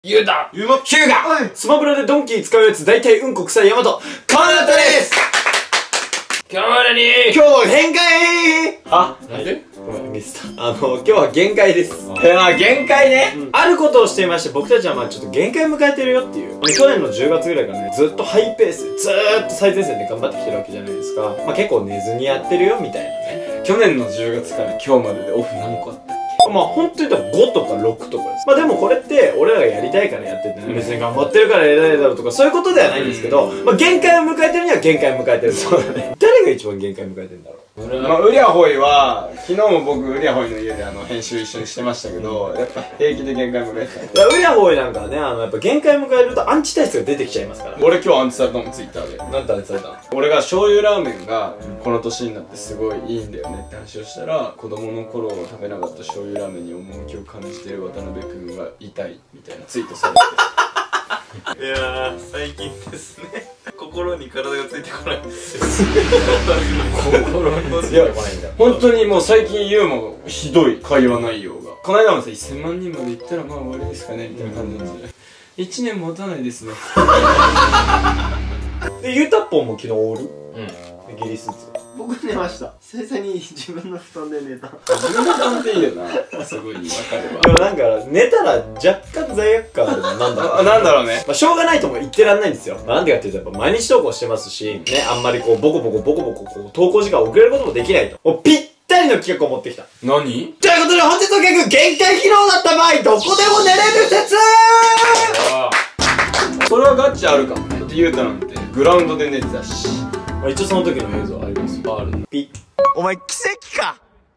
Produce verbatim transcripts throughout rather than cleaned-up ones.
ゆうたゆうまヒューガスマブラでドンキー使うやつ大体うんこ臭いヤマトカナタです。今日までに今日限界あ、なんでごめん、ミスった。あの、今日は限界です。いや、限界ね、うん、あることをしていまして、僕たちはまあちょっと限界迎えてるよっていう。去年のじゅうがつぐらいからね、ずっとハイペースで、ずーっと最前線で頑張ってきてるわけじゃないですか。まあ結構寝ずにやってるよ、みたいなね。 去年のじゅうがつから今日まででオフ何個あった？ まあ本当に言ったらごとかろくとかです。まあでもこれって俺らがやりたいからやっててね、別に頑張ってるからやりたいだろうとかそういうことではないんですけど、まあ限界を迎えてるには限界を迎えてる。そうだね。誰が一番限界を迎えてるんだろう。 まあウリャホイは昨日も僕ウリャホイの家であの編集一緒にしてましたけど、やっぱ平気で限界迎えてた。 ウリャホイなんかはね、あのやっぱ限界迎えるとアンチ体質が出てきちゃいますから。 俺今日アンチされたもんツイッターで。 なんてアンチされたの？ 俺が醤油ラーメンがこの年になってすごいいいんだよねって話をしたら、子供の頃食べなかった醤油ラーメンに趣を感じている渡辺君が痛いみたいなツイートされていやー最近ですね、心に体がついてこないんですよ心についてこないんだ。本当にもう最近ユーモひどい会話内容が。この間もさいっせんまんにんまでいったらまあ終わりですかねみたいな感じなんですよ。いちねん持たないですねで、ゆうたっぽんも昨日オール、うん、イギリスーツ。 僕寝ました。久々に自分の布団で寝た。 自分の布団っていいよな。すごいわかるわ。 でもなんか寝たら若干罪悪感あるのなんだろう。 あ、なんだろうね。 まあしょうがないとも言ってらんないんですよ。まあ、なんでかっていうとやっぱ毎日投稿してますし、ね、あんまりこうボコボコボコボコこう投稿時間遅れることもできないと。もうぴったりの企画を持ってきた。 何？ ということで本日の企画、限界疲労だった場合どこでも寝れる説。 それはガチあるかもね。だってゆうたなんてグラウンドで寝てたし。 まあ、一応その時の映像あります。 ある。 ピッ。 お前奇跡か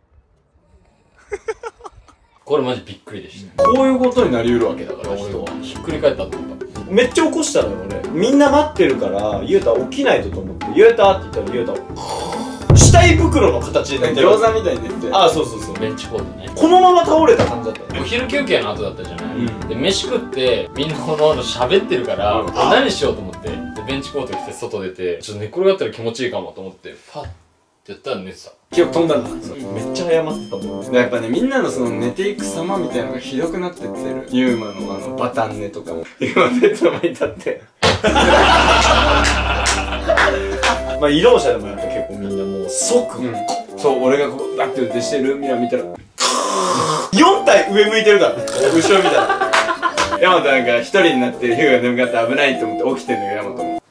これマジびっくりでした。 こういうことになりうるわけだから人はひっくり返ったと思った。 めっちゃ起こしたのよ俺。みんな待ってるからゆうた起きないとと思って、ゆうたって言ったらゆうた死体袋の形になってる。 餃子みたいに寝て。 ああそうそうそう、 ベンチコートね。 このまま倒れた感じだったね。 お昼休憩の後だったじゃない、うん、で飯食ってみんなこのあの喋ってるから、うん、何しようと思って、でベンチコート着て外出てちょっと寝っ転がったら気持ちいいかもと思ってファッってやったら寝てた。 記憶飛んだんだ。 めっちゃ謝ってたもん。 やっぱねみんなのその寝ていく様みたいなのがひどくなってってる。ユーマのあのバタン寝とかも今ベッドの前に立ってまあ移動車でもやっぱ結構みんなもう即、うん、 そう俺がこうバッて運転してルーミラー見たらよん体上向いてるから後ろ見たらヤマトなんか一人になってるヒューが眠かったら危ないと思って起きてんのよヤマトも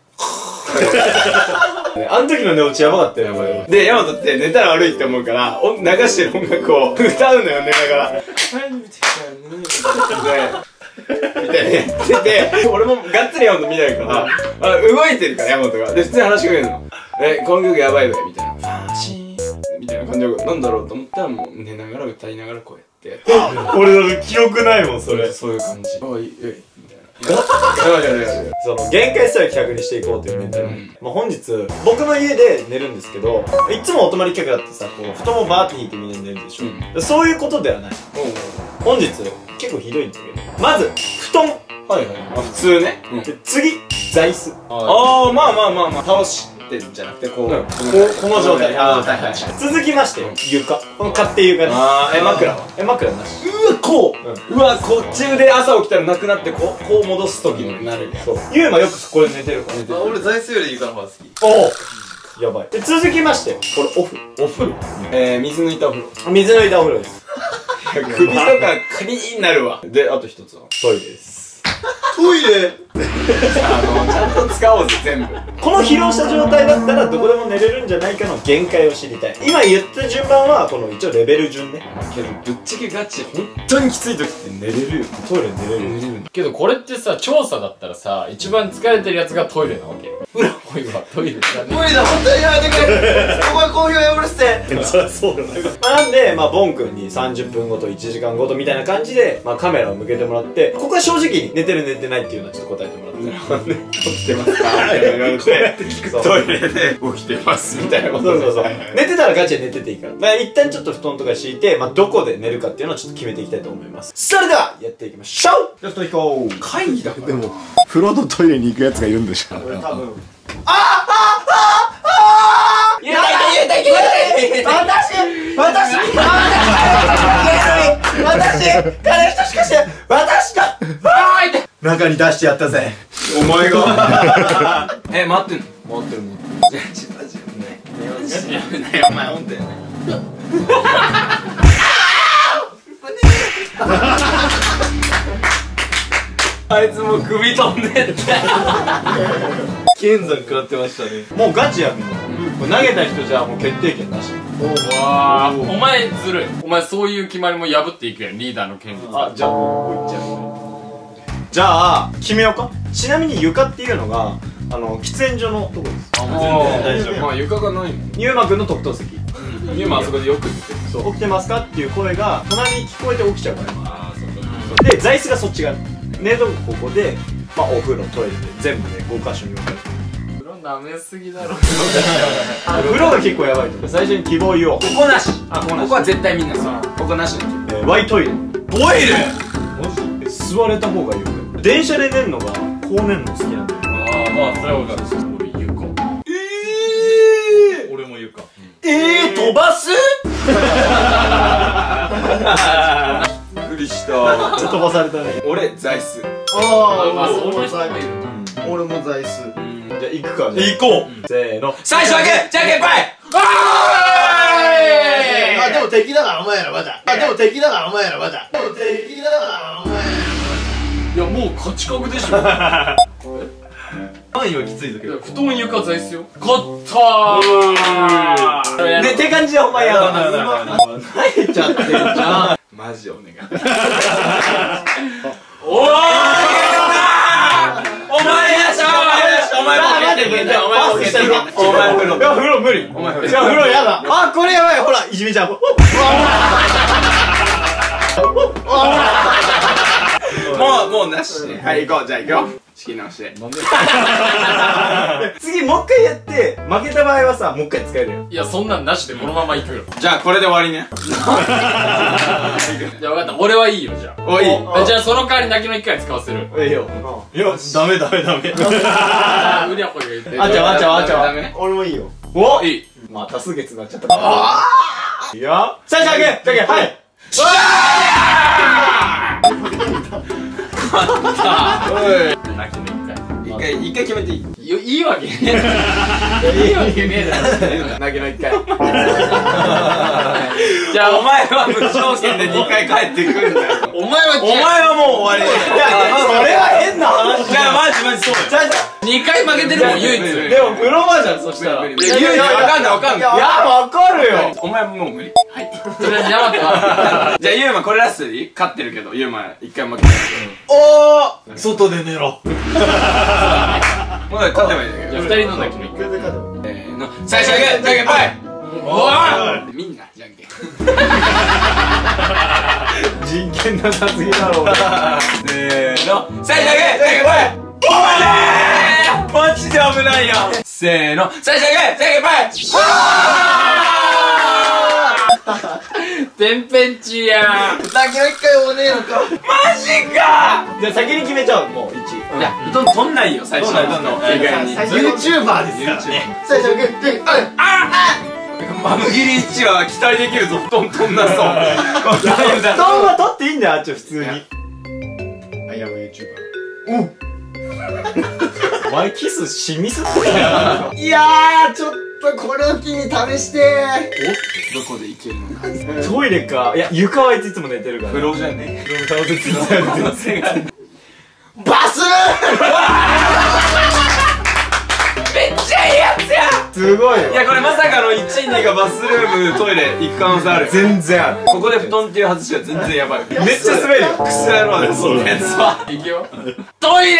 あの時の寝落ちやばかったよ。 でヤマトって寝たら悪いって思うから流してる音楽を歌うのよ寝ながらみたいにやってて、俺もがっつりヤマト見ないから、あ動いてるからヤマトが。で普通に話しかけるの。えこの曲やばいわみたいな。ファーシーンみたいな感じでなんだろうと思ったらもう寝ながら歌いながらこうやって俺だって記憶ないもんそれ。 そういう感じ。おいおいみたいな。やるやるやる。 その限界スタイル企画にしていこうというメンタル、うん、まあ本日僕の家で寝るんですけど、いつもお泊まり客だってさこう布団をバーって引いてみんな寝るでしょ、うん、そういうことではない。本日結構ひどいんだけど、まず布団、 はいはい、まあ普通ね、 うん、で次座椅子。 ああまあまあまあまあ倒してるんじゃなくてこう、うん、この状態。ああはいはい。続きまして、うん、床、この勝手床ね。ああえ枕はえ枕なし。 うわこう、うん、うわこっちで朝起きたらなくなってこうこう戻す時になる。 そうゆうまよくそこで寝てるから。 あ俺座椅子より床の方が好き。 おおやばい。で続きましてこれオフお風呂、 えー水抜いたお風呂。 水抜いたお風呂です。 首とかクリーンになるわ。であと一つはトイレです。 トイレあのちゃんと使おうぜ全部。 この疲労した状態だったらどこでも寝れるんじゃないかの限界を知りたい。今言った順番はこの一応レベル順ね。 けどぶっちゃけガチ本当にきつい時って寝れるよ。 トイレ寝れる寝れるけどこれってさ調査だったらさ一番疲れてるやつがトイレなわけ。裏ホイはトイレじゃねえ。 無理だ本当にやめてくれここは好評やめるってそりゃそうだよ。なんでまあボン君にさんじゅっぷんごといちじかんごとみたいな感じでまあカメラを向けてもらって、ここは正直に寝てる寝てないっていうのはちょっと答えてもらって、 起きてますかって言われてトイレで起きてますみたいなことで。 そうそうそう寝てたらガチで寝てていいから、まあ一旦ちょっと布団とか敷いてまあどこで寝るかっていうのをちょっと決めていきたいと思います。それではやっていきましょう。じゃあ布団引こう。 会議だから。 でも風呂とトイレに行くやつがいるんでしょ。 俺多分あああああ言えたいけ言えたいけ私私私私彼氏としかして私だあーいて中に出してやったぜ。 お前がえ、待ってんの？ 持ってる持ってる。 じゃあちょっとねやめなよお前、ほんとやね。あいつもう首飛んでって剣山食らってましたね。 もうガチやんの。これ投げた人じゃもう決定権なし。 わあ、お前ずるい。お前そういう決まりも破っていくやん、リーダーの権利。 あ、じゃあもういっちゃう。じゃあ決めようか。ちなみに床っていうのがあの喫煙所のとこです。 あ、もう全然大丈夫。まあ床がないもん。 ゆうまくんの特等席。 ゆうまあそこでよく見てる。 そう、起きてますかっていう声が隣に聞こえて起きちゃうから。 ああ、そっか。 で、座椅子がそっち側。寝床ここで、まあお風呂、トイレで全部ねご箇所に分かれてる。 風呂舐めすぎだろ。 風呂が結構やばいとこ。最初に希望言おう。 ここなし。 あ、ここなし。 ここは絶対みんなそう。ここなしで。 えー、ワイトイレ。 トイレ。 マジ？座れた方がいいよ。電車で寝るのがこう寝るの好きなんだよ。 ああ、まあそれは分かる。俺床。 ええー。 俺も床。 えー、飛ばす？ びっくりした。 ちょっと飛ばされたね。 俺座椅子。 ああ、 まあそ俺もの人もいるな。 俺も座椅子。 じゃあ行くかね。 行こう。 せーの。 最初はグー、じゃんけんぽい。 あ、でも敵だからお前らまだ。あ、でも敵だからお前らまだ。でも敵だからお前ら。 いやもう勝ち確でしょ。 範囲はきついだけど。 布団床座椅子よ。勝ったー。 で、って感じでお前やだな。 やだな慣れちゃってるじゃん。 マジお願い。 おーお前やしょお前も待ってくれ。じゃあお前も決定。 お前風呂。 いや、風呂無理。 お前風呂。 いや、風呂やだ。あ、これやばい。ほら、いじめちゃう。 もう、もうなしね。はい、行こう。じゃあ行くよ。仕切り直して。 次、もう一回やって、負けた場合はさ、もう一回使えるよ。 いやそんなんなしでこのまま行くよ。 じゃあこれで終わりね。 じゃあ分かった、俺はいいよじゃあ。 おい。 あじゃあその代わり泣きの一回使わせる。 いいよ。 いや、ダメダメダメ。 あうりゃほいが言ってあんちゃん、あんちゃん、あんちゃん。 ダメ。 俺もいいよ。おいい。 またすげつになっちゃった。ああいや。さあ、じゃんけんじゃんけん、はい。 おい。 泣きの一回。 一回、一回決めていい？ いいいわけねえだろ。いいわけねえだろ。 泣きの一回。 じゃあお前は無条件で二回帰ってくるんだよ。 お前はお前はもう終わりだよ。 いや、それは変な話じゃあマジマジそうじゃあ、じゃにかい負けてるもん唯一。 無理無理あ、でも、プロバージョン、そしたら。 無理無理いやいやわかんないわかんないいや、わかるよ。 お前もう無理。はい。 とりあえずヤマトはじゃあユーマこれラストでいい？勝ってるけどユーマ一回負けてるおー外で寝ろ。 けど。もう勝てばいいんだけど。 じゃあ二人の泣きの一回。 せーの。最初はグー、じゃんけんぽい。 おーみんなじゃんけん。 人権なさすぎだろう。 せーの。最初はグー、じゃんけんぽい。お前マジで危ないよ。せーの。最初はグー、じゃんけんぽい。 てんぺんちーやー。 泣きの一回もねえのか。 マジか。 じゃあ、先に決めちゃう。もう、いち。 いや、どんどんないよ最初のどんない意外に。 最初 YouTuber ですからね。最初グッグッマムギリいちは期待できるぞ。布団飛んなそう。 布団は取っていいんだよ、あっちは普通に。 アイアム YouTuber。 お前キスしみすっていやー、ちょっとこれを機に試してどこで行けるのか。 トイレか。いや、床はいついつも寝てるから。 風呂じゃね風呂の顔でついてる。 バスめっちゃいいやつや。 すごいよ。 いやこれまさかのいちいにがバスルームトイレ行く可能性ある。 全然ある。 ここで布団っていう外しは全然やばい。 めっちゃ滑るよ。 クソ野郎だよそんなやつは。 いくよ。トイレ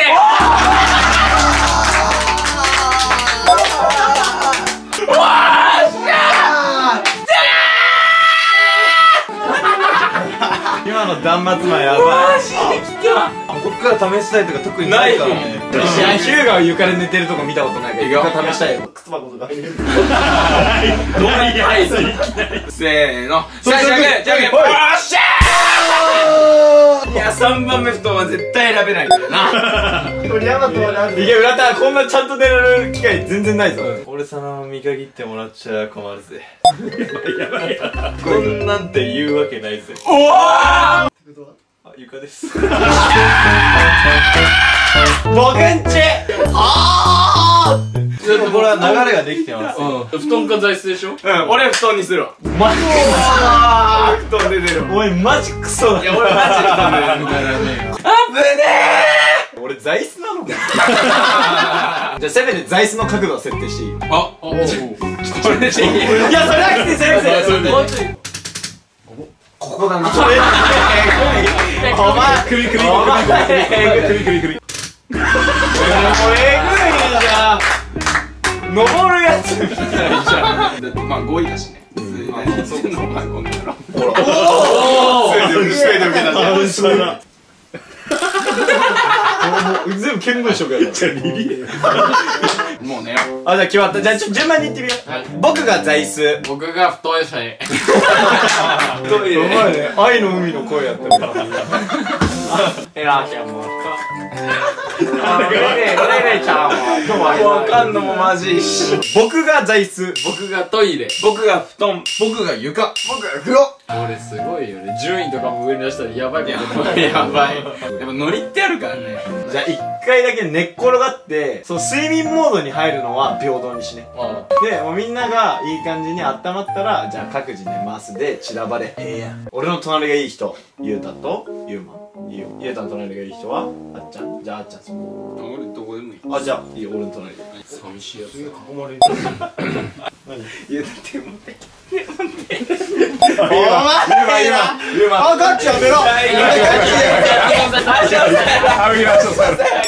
今の断末魔やばい。 こっから試したいとか特にないからね。 いや、ヒューガは床で寝てるとこ見たことないから、床試したいよ。 靴箱とか入れる。 どうに入るせーの。最初はグー、じゃんけんぽい。よっしゃー。いやさんばんめ布団は絶対選べないからな。 これヤマトはなんでいや、浦田、こんなちゃんと寝れる機会全然ないぞ。 俺さん見限ってもらっちゃ困るぜ。やばいやばい。こんなんて言うわけないぜ。 おー。 あ、床です。 は流れができてます。 うん。布団か座椅子でしょ？ うん、俺布団にするわ。 マジ布団出てる。 おい、マジクソだ。 いや、俺マジ布団出てるみたいなね。 俺座椅子なのかじゃあせめて座椅子の角度を設定していい？ あ、これでいい。 いや、それはきつい、先生。 もうちょい。 ここだな。それ。お前、首首首首首首首。これえぐいじゃん。登るやつみたいじゃん。 だってまあごいだしね。まあそうか、お前こんなの。 ほら。おお。 全部受けたじゃん。 それな。全部見聞色やから。じゃあビビれ。 もうね。 あ、じゃあ決まった。じゃあちょ順番にいってみよう。僕が座椅子。 僕が布団車に。 トイレ。お前ね、愛の海の声やったみたいな。えらきゃもう。レレレレちゃんは今日はわかんのもマジいし。 僕が座椅子。 僕がトイレ。 僕が布団。 僕が床。 僕が風呂。 俺すごいよね。順位とかも上に出したらやばいことやばい。やばい。やっぱノリってあるからね。 じゃあ一回だけ寝っ転がって、そう睡眠モードに入るのは平等にしね。 あで、もうみんながいい感じに温まったら、じゃあ各自寝ますで散らばれ。ええやん。俺の隣がいい人、ゆうたとゆうま。いいよ。ゆうたの隣がいい人はあっちゃん。じゃああっちゃんそこ。 俺どこでもいい。 あ、じゃあいいよ、俺の隣で。 寂しいやつ。 囲まれる。何？ いや、だって持って。 お前ゆうまゆうま。あ、ガッチやめろ。ガッチやめろ。 あ、見ましょう、それ。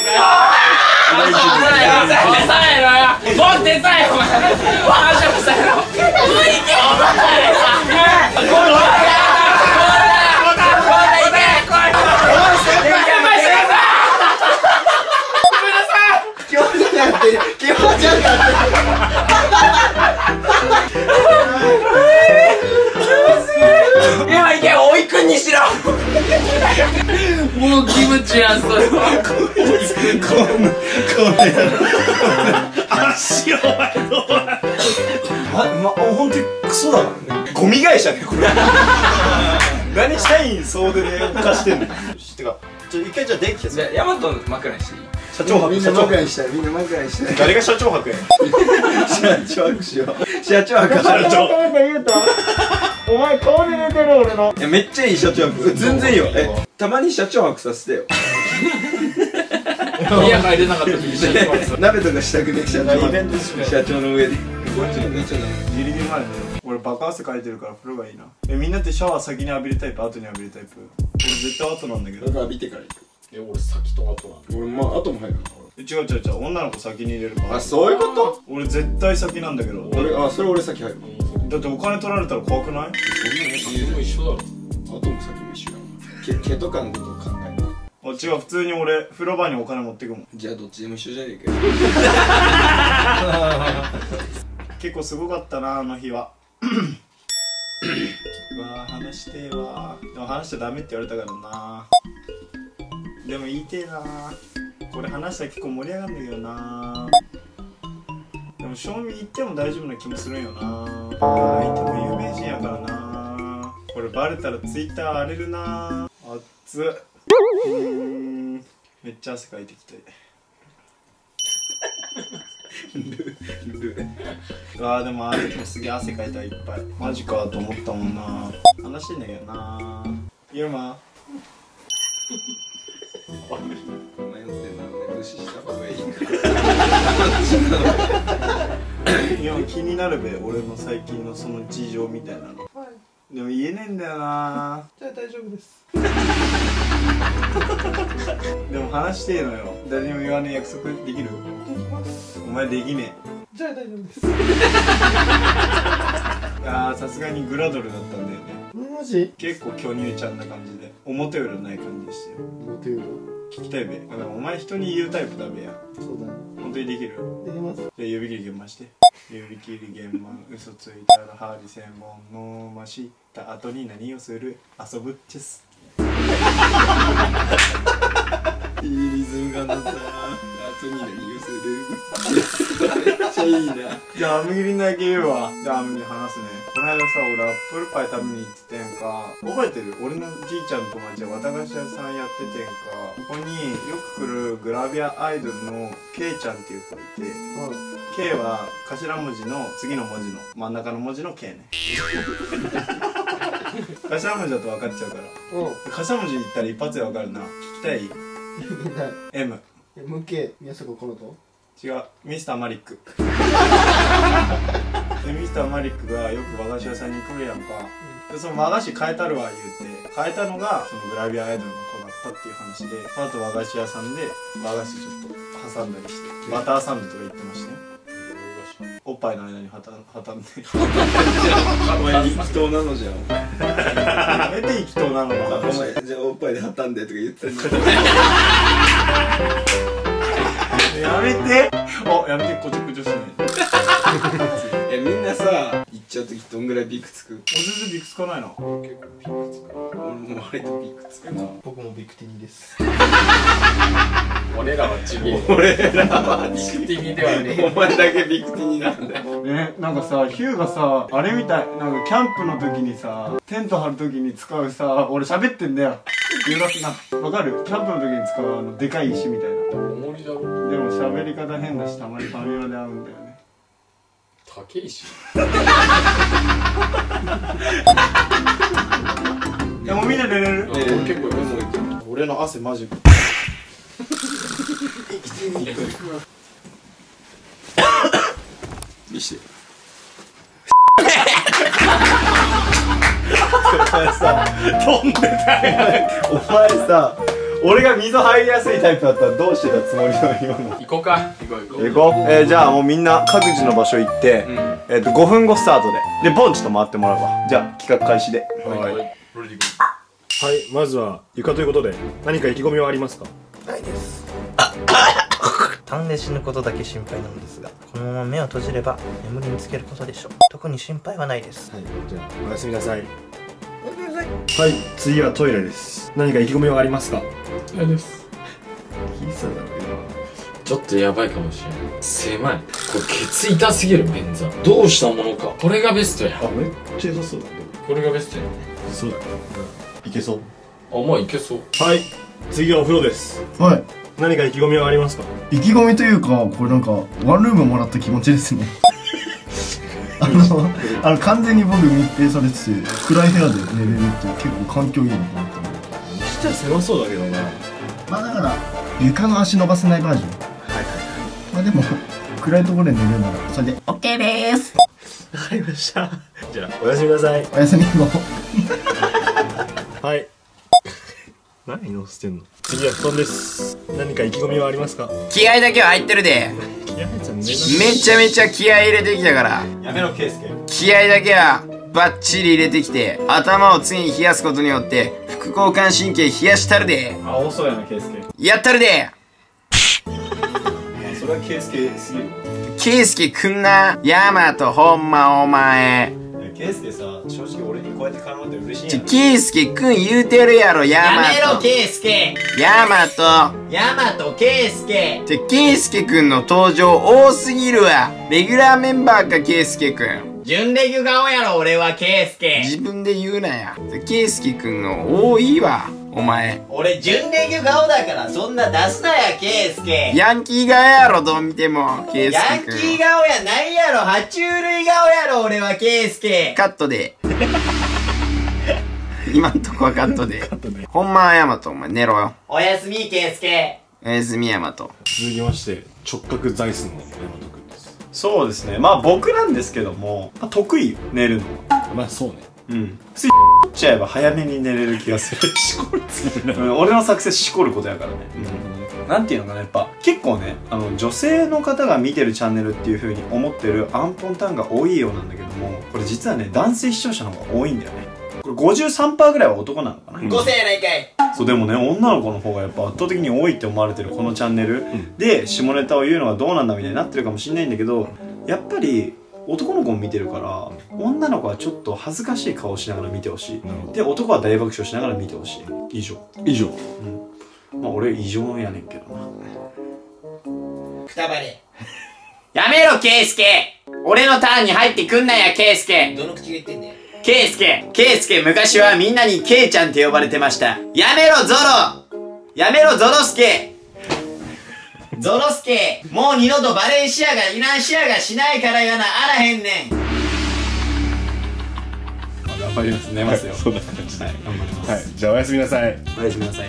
もうキムチやん、それ。 足を前のま、ま、ほんとにクソだからね。ゴミ会社ね、これ。何社員総出で浮かしてんの。てか、ちょ、一回じゃあ電気消す。 じゃあ、ヤマトの枕にしていい？ 社長泊。 みんな枕にしたい、みんな枕にしたい。 誰が社長泊や。 社長拍しよう。社長拍。社長。 お前顔で寝てる俺の。 いや、めっちゃいい社長拍。全然いいよ。え、たまに社長拍させてよ。 部屋入れなかった時一緒に鍋とかしたくねえ社長イベントし社長の上で。 ギリギリまでね。俺バカ汗かいてるから風呂がいいな。え、みんなってシャワー先に浴びるタイプ、後に浴びるタイプ？俺絶対後なんだけど。 僕浴びてから行く。 え、俺先と後なん俺まあ後も入るな。 違う違う違う、女の子先に入れるから。 あ、そういうこと？ 俺絶対先なんだけど。 俺、あ、それ俺先入る。 だってお金取られたら怖くない？ でも一緒だろ。 後も先も一緒やな。毛、毛とかのことを考える。 あ、違う、普通に俺風呂場にお金持ってくもん。 じゃあどっちでも一緒じゃねえかよ。 結構すごかったな、あの日は。うわー、話してえわー。でも話しちゃダメって言われたからな。でも言いてえな。これ話したら結構盛り上がるんだけどな。でも賞味言っても大丈夫な気もするんよな。相手も有名人やからな。これバレたらツイッター荒れるな。熱っ。うーん、めっちゃ汗かいてきて。うわー、でもあれもすげえ汗かいたいっぱい。マジかと思ったもんな。話してんだけどな。ユーマ迷ってんな、無視した方がいいか。 いや、気になるべ、俺の最近のその事情みたいなの。でも言えねえんだよな。じゃあ大丈夫です。でも話してえのよ。誰にも言わねえ約束できる？できます。お前できねえ。じゃあ大丈夫です。あー、さすがにグラドルだったんだよね。 マジ？ 結構巨乳ちゃんな感じで、表裏ない感じでしたよ。 表裏？ 聞きたいべ。でもお前人に言うタイプだべや。 そうだね。 本当にできる？ できます。 じゃあ指切り現場して。指切り現場、嘘ついたらハリセンボン飲ました後に何をする？遊ぶチェス。 いいリズム感だったな。 懐に何寄せるめっちゃいいな。 じゃあ、アムギリンだけ言うわ。じゃあ、アムギリン話すね。この間さ、俺アップルパイ食べに行っててんか。覚えてる？俺のじいちゃんの友達は綿菓子屋さんやっててんか。ここによく来るグラビアアイドルのケイちゃんっていう子いて、K は頭文字の次の文字の真ん中の文字の K ね。頭文字だと分かっちゃうから。頭文字言ったら一発で分かるな。聞きたい？ M。 エムケー 宮迫このと違う、ミスターマリック。でミスターマリックがよく和菓子屋さんに来るやんか。でその和菓子変えたるわ言うて、変えたのがそのグラビアアイドルの子だったっていう話で、あと和菓子屋さんで和菓子ちょっと挟んだりして、バターサンドとか言ってましたね。おっぱいの間に挟んで。 お前適当なのじゃん。 やめて適当なのな。 お前じゃあおっぱいで挟んでとか言ってんの。 やめて。お、やめて、こちょこちょしない。 え、みんなさ行っちゃう時どんぐらいビクつく？ お全然ビクつかないな。 結構ビクつく。俺も割とビクつくな。 僕もビクティニです俺らはちげえ。 俺らはビクティニではねえ。 お前だけビクティニなんだよ。 ね、なんかさ、ヒューがさ、あれみたい、なんかキャンプの時にさ、テント張る時に使うさ、俺喋ってんだよ。言うなすな。わかる？キャンプの時に使うあの、でかい石みたいな。 重りだろ。 でも喋り方変だし、たまにファミマで会うんだよね。 高いし。 でもみんな寝れる？ 俺結構もういける。 俺の汗マジ。 見して。 お前さ、飛んでたよ。お前さ、俺が溝入りやすいタイプだったらどうしてたつもりの今の。 行こうか。 行こう行こう。 行こう。えー、じゃあもうみんな各自の場所行って、 うん、 えっとごふんごスタートで。で、ボンちょっと回ってもらうわ。じゃあ企画開始で。 はい。 はい、まずは床ということで何か意気込みはありますか？ ないです単で死ぬことだけ心配なのですが、このまま目を閉じれば眠りにつけることでしょう。特に心配はないです。 はい、じゃあおやすみなさい。はい、次はトイレです。何か意気込みはありますか？ ないです。 聞いてただろちょっとやばいかもしれない。狭い。これケツ痛すぎる便座。どうしたものか。これがベストや。 今。あ、めっちゃ良さそうだね。 これがベストや。 そうだね。いけそう。 あ、まあいけそう。 はい、次はお風呂です。 はい。 何か意気込みはありますか？ 意気込みというか、これなんか、ワンルームもらった気持ちですね。あの、あの、完全に僕密閉されてて、暗い部屋で寝れるって結構環境いいのかなと思って。 にしちゃ狭そうだけどな。 まあだから、床の足伸ばせないバージョン。はいはいはい。まあでも、暗いところで寝れるなら、それで、オッケーでーす。 わかりました。じゃあ、おやすみなさい。 おやすみの。 はい。何乗せてんの？次は布団です。何か意気込みはありますか？ 気合だけは入ってるで。 気合入っちゃうね。 めちゃめちゃ気合入れてきたから。 やめろ、ケイスケ。 気合だけはバッチリ入れてきて、頭を常に冷やすことによって副交感神経冷やしたるで。 あ、多そうやな、ケイスケ。 やったるで。 それはケイスケすぎる。 ケイスケくんな。ヤマトほんまお前。 ケイスケさ、正直俺にこうやって絡まって嬉しいんちょ、 やろ。 ケイスケくん言うてるやろ、ヤマト。 やめろ、ケイスケ。 ヤマト。 ヤマト、ケイスケ。 て、ケイスケくんの登場多すぎるわ。レギュラーメンバーか、ケイスケくん。 準レギュ顔やろ、俺はケイスケ。 自分で言うなや。ケイスケくんの多いわ、お前。 俺、準レギュ顔だから、そんな出すなや、ケイスケ。 ヤンキー顔やろ、どう見ても、ケイスヤンケくん。 キー顔やないやろ、爬虫類顔やろ、俺はケイスケ。 カットで。今んとこはカットで。ほんまはヤマト、お前寝ろよ。 おやすみ、ケイスケ。 おやすみヤマト。 続きまして直角座椅子の大和くんです。 そうですね。まあ僕なんですけども、まあ、得意よ、寝るのは。 まあそうね。 うん。ついっちゃえば早めに寝れる気がする。しこるつもりなの。俺の作戦しこることやからね。うん。なんていうのかな、やっぱ結構ね、あの女性の方が見てるチャンネルっていう風に思ってるアンポンタンが多いようなんだけども、これ実はね、男性視聴者の方が多いんだよね。これ ごじゅうさんパーセント ぐらいは男なのかな。 ごせんやないかい。 そうでもね、女の子の方がやっぱ圧倒的に多いって思われてるこのチャンネル、うん、で下ネタを言うのはどうなんだみたいになってるかもしれないんだけど、やっぱり男の子も見てるから女の子はちょっと恥ずかしい顔しながら見てほしい。で男は大爆笑しながら見てほしい。以上。 以上。 うん。まあ俺異常やねんけどな。 くたばれ。 やめろ、ケイスケ。俺のターンに入ってくんなや、ケイスケ。 どの口が言ってんだよ。 ケイスケ。ケイスケ、昔はみんなにケイちゃんって呼ばれてました。やめろ、ゾロ。やめろ、ゾロスケ。 ゾロスケ、もう二度とバレンシアガいらんシアガしないからやな、あらへんねん。 頑張ります。寝ますよ。 そんな感じで。 はい、頑張ります。 はい、じゃあおやすみなさい。 おやすみなさい。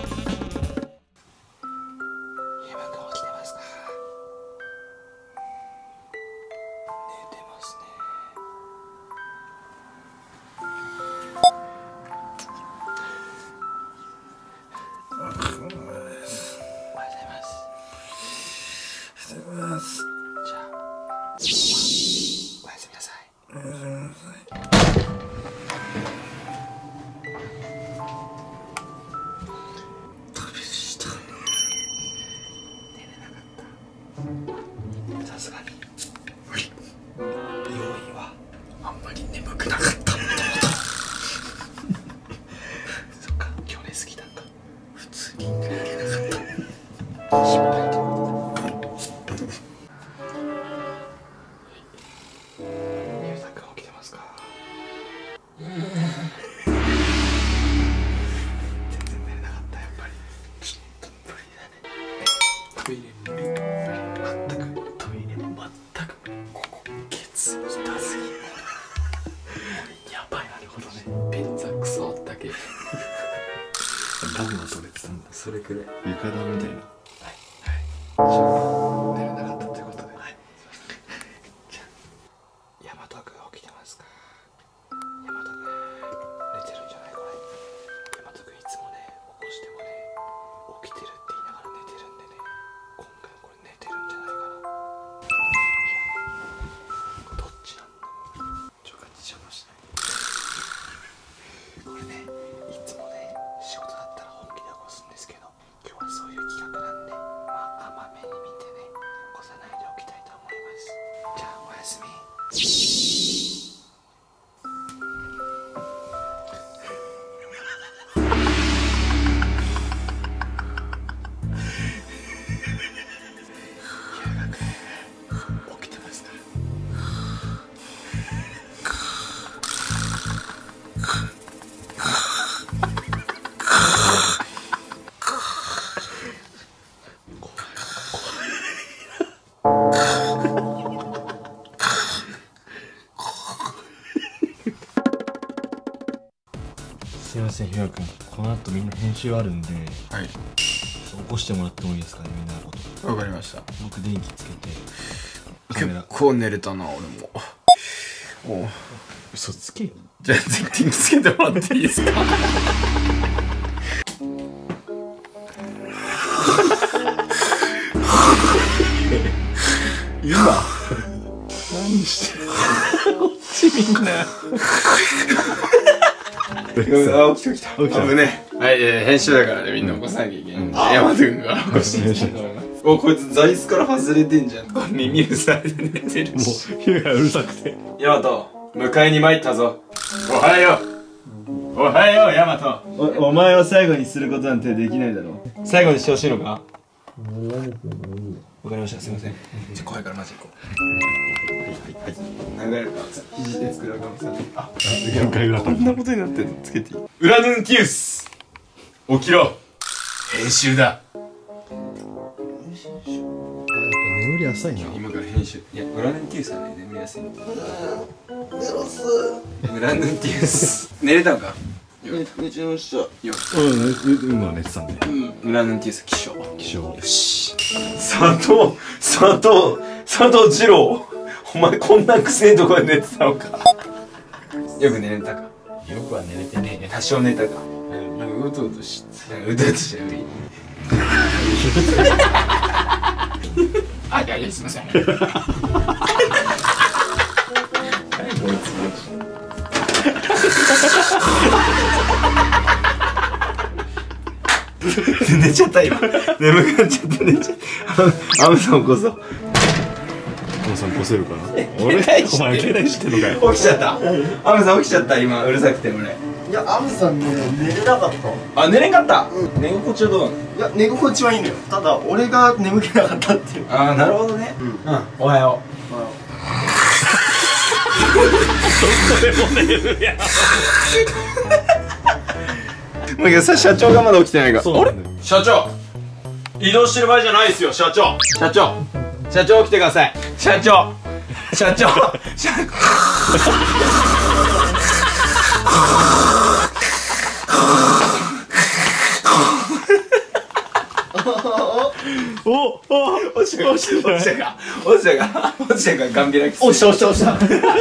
さすがに無理。要因はあんまり眠くなかったもともと。そっか、今日寝すぎたんか。普通に寝れなかった。失敗ってことだ。ゆうたくん起きてますか？全然寝れなかった。やっぱりちょっと無理だね。トイレ無理。全くトイレも全くここケツ痛すぎる。やばい。なるほどね。便座クソあったけ。 ダムは取れてたんだ。 それくらい。 床ダムみたいな。 はいはい。寝れなかったということで。はい。じゃあヤマトくん起きてますか？ヤマトくん寝てるんじゃないこれ。ヤマトくんいつもね起こしてもね起きてるって言いながら寝てるんでね。今回これ寝てるんじゃないかな。どっちなんだろう。ちょっと邪魔しない。これね、いつもね、仕事だったら本気で起こすんですけど、今日はそういう企画なんで、まあ甘めに見てね、起こさないでおきたいと思います。じゃあおやすみ。起きてますか？ すいません、ひろやくん。この後みんな編集あるんで、 はい、 起こしてもらってもいいですかね、みんなのこと。 わかりました。 僕電気つけてカメラ。 結構寝れたな、俺も。おう、 嘘つけよ。 じゃあセッティングつけてもらっていいですか？ 今何してる？こっちみんな。 あ、起きた起きた。起きた。危ねえ。はい、えー、編集だからね、みんな起こさなきゃいけないんで、ヤマト君が起こしていきたいと思います。お、こいつ座椅子から外れてんじゃん。耳塞いで寝てるし。 もう、ひろやうるさくて。 ヤマト、迎えに参ったぞ。おはよう。おはよう、ヤマト。 お、お前を最後にすることなんてできないだろう。最後にしてほしいのか？わかりました、すいません。じゃ、怖いからマジ行こう。はいはいはい。流れるか。肘で作るかもさ。あ、 限界裏。 こんなことになってるのつけていい？ ウラヌンティウス、起きろ。編集だ。 眠り浅いな。 今から編集。いや、ウラヌンティウスはね、眠りやすい。ウラヌンティウス。寝れたのか？ 寝ちゃいました。 ようん、今寝てたんで。 うん。ウラヌンティウス起床。 起床。 よし。佐藤、佐藤、佐藤二郎。お前こんなくせえとこで寝てたのか。よく寝れたか？ よくは寝れてねえ。 多少寝たか？ なんかうとうとして。 うとうとしてる。あ、いやいや、すいません。寝ちゃった今。眠くなっちゃって寝ちゃった。アムさん起こそう。 お父さん起こせるかな。 俺、 お前携帯してんのかよ。 起きちゃった。アムさん起きちゃった今、うるさくて俺。 いや、アムさんね、寝れなかった。 あ、寝れんかった。寝心地はどうなの？ いや、寝心地はいいのよ。ただ、俺が眠気なかったっていう。 ああ、なるほどね。うん。おはよう。 それも寝るやん。 だけどさ、社長がまだ起きてないから。 そうなんだよ。 社長、移動してる場合じゃないですよ、社長。社長、社長起きてください。社長、社長、社おお落ちたか落ちたか落ちたか落ちたか落ちたかガンビラキス落ちた落ちた落ちた。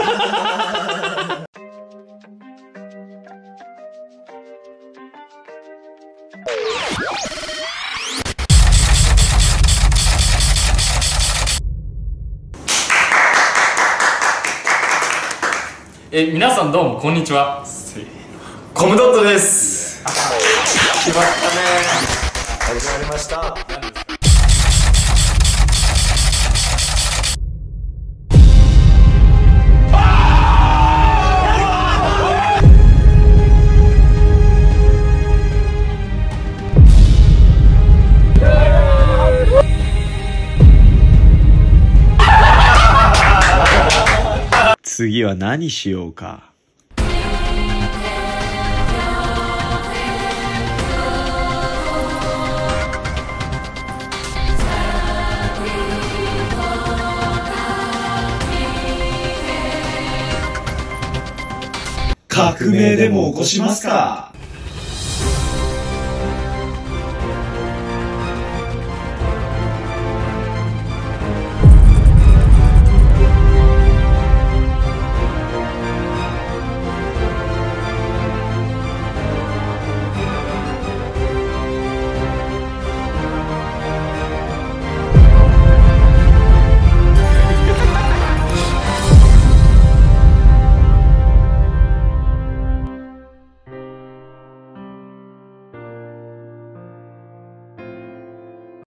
え、皆さんどうもこんにちは。 コムドットです。 決まったね。始まりました。次は何しようか。革命でも起こしますか。